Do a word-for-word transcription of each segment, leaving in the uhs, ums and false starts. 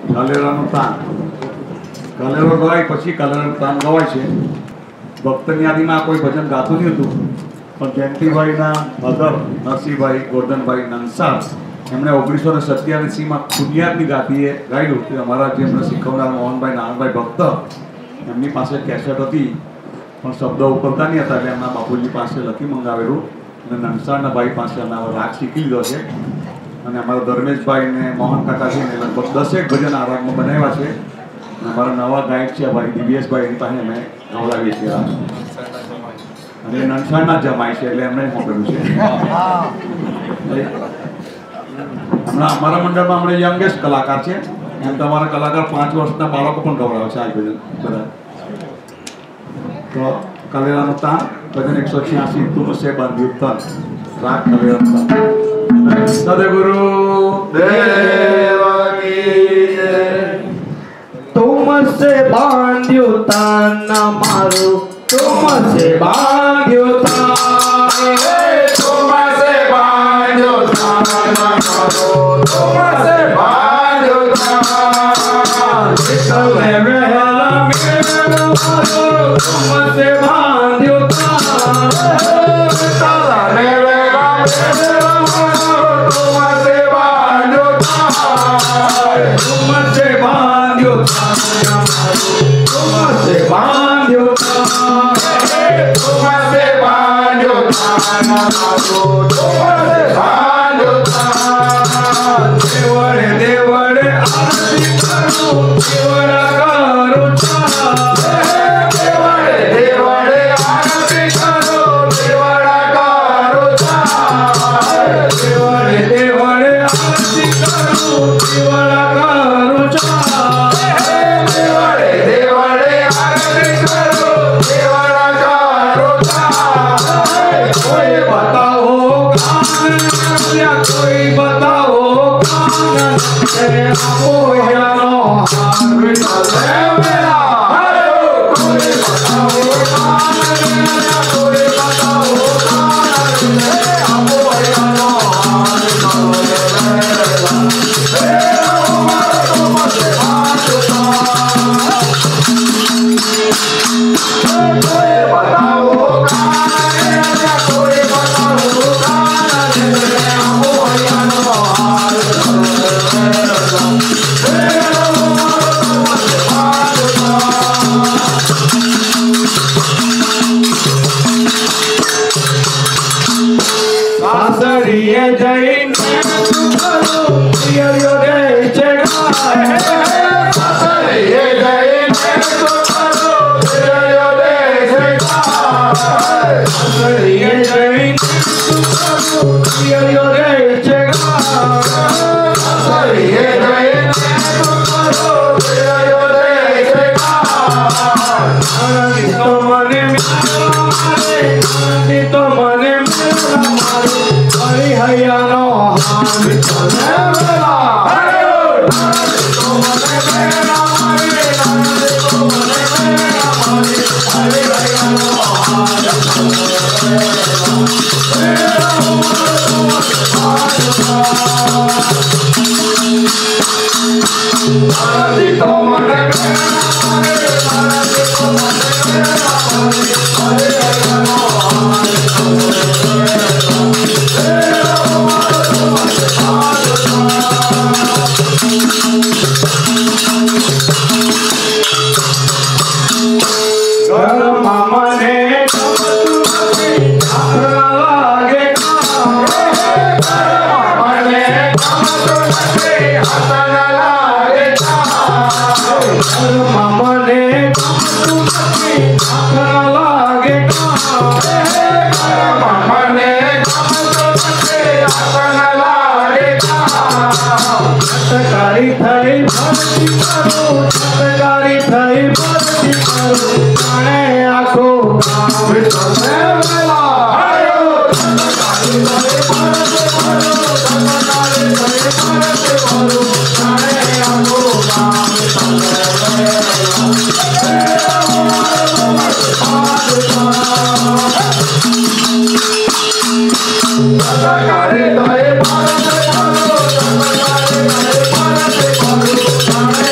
કલેરાનું તાન કલેરો ગવાય પછી કલેરાનું તાન ગવાય છે. ભક્તની યાદીમાં કોઈ ભજન ગાતું નહીં હતું, પણ જયંતિભાઈના મધર નરસિંહભાઈ ગોરધનભાઈ નંસાર એમણે ઓગણીસો ને સત્યાવીસીમાં ખુદિયાતની ગાતીએ ગાયું કે અમારા જે એમને શીખવનાર મોહનભાઈ નારાયણભાઈ ભક્ત એમની પાસે કેસેટ હતી પણ શબ્દો ઉપરતા નહીં હતા, એટલે એમના બાપુજી પાસે લખી મંગાવેલું અને નંસારના ભાઈ પાસે અમે રાગ શીખી લીધો છે. અને અમારા ધર્મેશભાઈ ને મોહન કાકાજીને લગભગ દસેક ભજન આ રાગમાં બનાવ્યા છે. અને અમારા નવા ગાયક છે ભાઈ દિવ્યેશભાઈ, એની પાસે અમે ગવડાવીએ છીએ રાગ. અને નંસારના જમાય છે એટલે એમણે મોકલ્યું છે. હમણાં અમારા મંડળમાં હમણાં યંગેસ્ટ કલાકાર છે, એમ તો અમારા કલાકાર પાંચ વર્ષના બાળકો પણ ગવડાવે છે આ ભજન બધા. તો કલેરાનું તાન ભજન એકસો છ્યાસી તુમસે બાંધ્યું તન, રાગ કલેરાનું તાન. સદગુરુ દેવ કી જય. तुमसे बांध्यो तान मारो, तुमसे बांध्यो तान, तुमसे बांध्यो तान मारो, तुमसे बांध्यो तान, तुम्हें रहला मेरा मारो, तुमसे बांध्यो तान, तुम्हें रहला मेरा मारो, तुमसे बांध्यो तान, तुमसे बांध्यो तुमसे बांध्यो तुमसे बांध्यो तान मारो, तुमसे बांध्यो तान, देवड़े देवड़े आरती करो, देवड़ा करो देवड़े देवड़े आरती करो, देवड़ा करो देवड़े देवड़े आरती करो, देवड़ा करो देवड़े देवड़े आरती करो, देवड़ा करो कोई बताओ कान या कोई बताओ कान तेरे आपो यानो हाथ चले मेरा कोई बताओ कान या कोई बताओ कान तेरे आपो यानो हाथ चले मेरा तेरा उमर तुमसे हाथ कोई बताओ कान या कोई बताओ कान तेरे आपो यानो हाथ चले मेरा तेरा उमर तुमसे हाथ सासरिये जईने करो पियो रे चढ़ा सासरिये जईने करो पियो रे चढ़ा सासरिये जईने करो पियो रे चढ़ा सासरिये जईने करो पियो रे चढ़ा आनंदी तो मने मेरा मारे, आनंदी तो मने मेरा मारे, हरि हयानो हाथ चले मेरा आनंदी तो मने मेरा मारे, आनंदी तो मने मेरा मारे, हरि हयानो हाथ चले मेरा तेरा उमर तुमसे हाथ आनंदी तो मने मेरा मारे, आनंदी तो मने मेरा मारे, हरि हयानो हाथ चले मेरा तेरा उमर तुमसे हाथ गरम मने तुमसे लागे मने तुमसे हाथ न लागे गरम मने तुमसे लागे मने तुमसे हाथ न लागे छटकारी थई भक्ति करो, छटकारी थई भक्ति करो, जाने आखो गाँव चले मेरा छटकारी थई भक्ति करो, छटकारी थई भक्ति करो, जाने आखो गाँव चले मेरा तेरा उमर तुमसे हाथ सरकारी तोए भारत करो, सरकारी तोए भारत करो,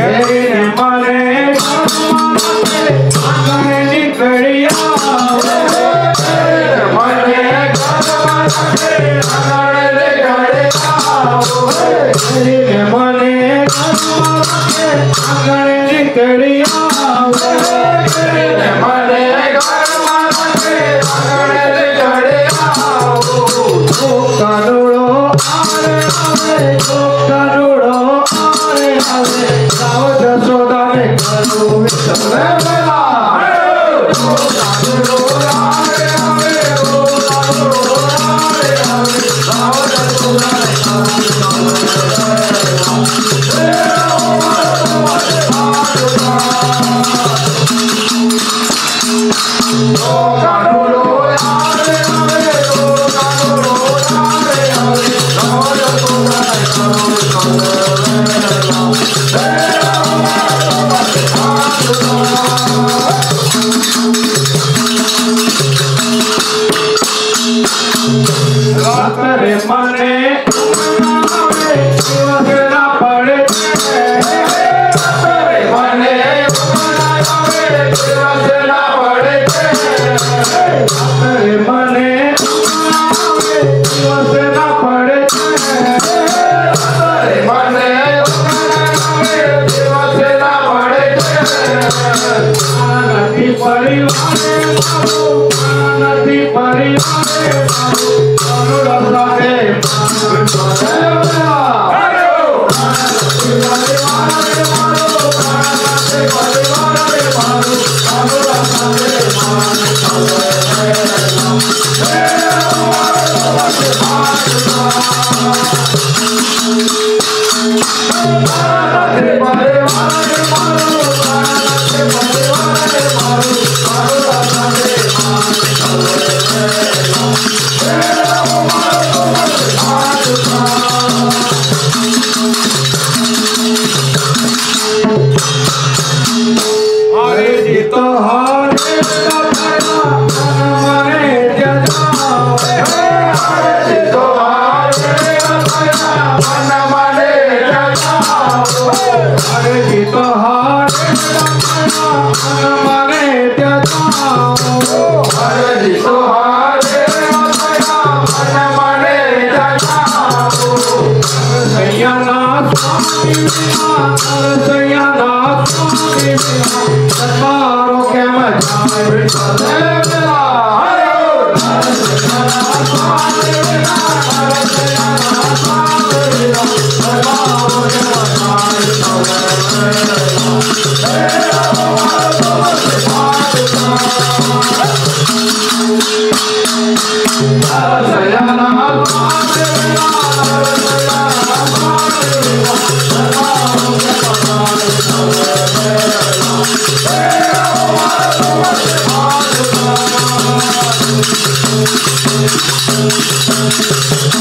Thank you.